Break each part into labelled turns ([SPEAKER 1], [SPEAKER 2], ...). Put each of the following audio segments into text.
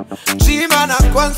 [SPEAKER 1] Chimana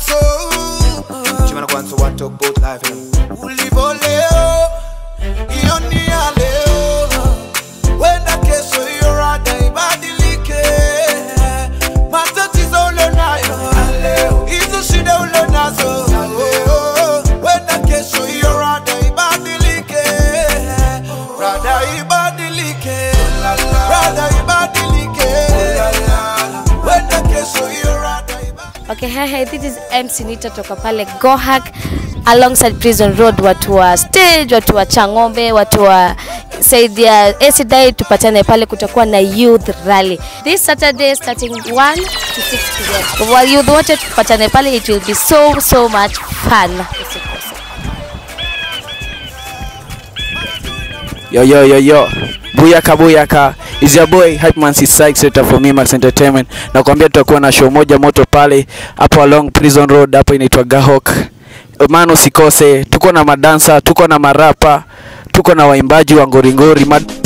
[SPEAKER 1] kwanso what talk about life. Ulivo leo, ioni ya leo. Wenda kesho yorada ibadilike. Matatizo ulonayo leo, hizo shida ulonazo leo. Wenda kesho yorada ibadilike. Rada ibadilike. Rada ibadilike. Wenda kesho yorada ibadilike.
[SPEAKER 2] Okay, hi, this is MC Nita toka pale Gohak alongside Prison Road, watu wa stage, watu wa Changombe, watu wa Saidia Esidai, tupatane pale kutakuwa na youth rally this Saturday starting 1 to 6 p.m. While youth wote tupatane pale, it will be so much fun.
[SPEAKER 3] Yo. Buyaka. Is your boy Hypeman Psych Center for Mimax Entertainment. Na kuambia tutakuwa na show moja moto pale hapo along Prison Road, hapo inaitwa Gahok. Mano usikose, tuko na madansa, tuko na marapa, tuko na waimbaji wa ngoringori.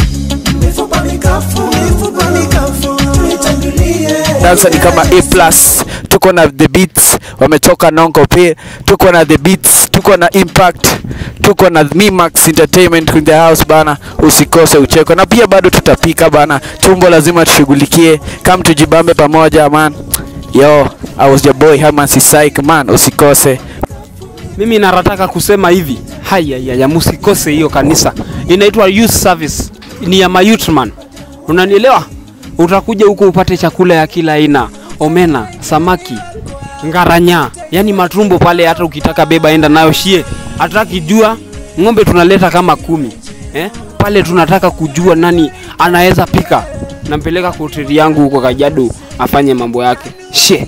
[SPEAKER 3] Dansa ni kama A+, tuko na The Beats, wametoka Nonko pia, tuko na The Beats, tuko na Impact, tuko na Mimax Entertainment in the house bana, usikose ucheko. Na pia bado tutapika bana, tumbo lazima tushughulikie, kama tujibambe pamoja man. Yo, I was your boy Hypeman Psych man, usikose.
[SPEAKER 4] Mimi nataka kusema hivi, haya msikose hiyo kanisa. Inaitwa Youth Service, ni ya youth man. Unanielewa? Utakuja huko upate chakula ya kila aina, omena, samaki, ngaranya, yani matumbo pale, hata ukitaka beba enda nayo shie. Hataki jua ng'ombe tunaleta kama 10. Pale tunataka kujua nani anaweza pika. Nampeleka kwa hoteli yangu huko Kajiado afanye mambo yake. She.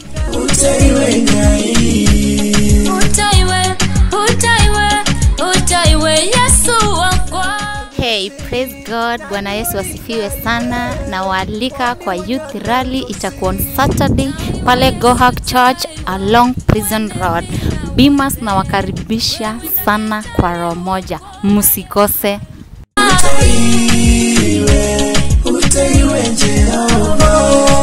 [SPEAKER 5] Hey, praise God, Bwana Yesu asifiwe sana. Na waalika kwa youth rally, itakuwa on Saturday pale Gohak Church along Prison Road. Bimas na wakaribisha sana kwa roho moja, msikose.
[SPEAKER 1] Utaiwe njera.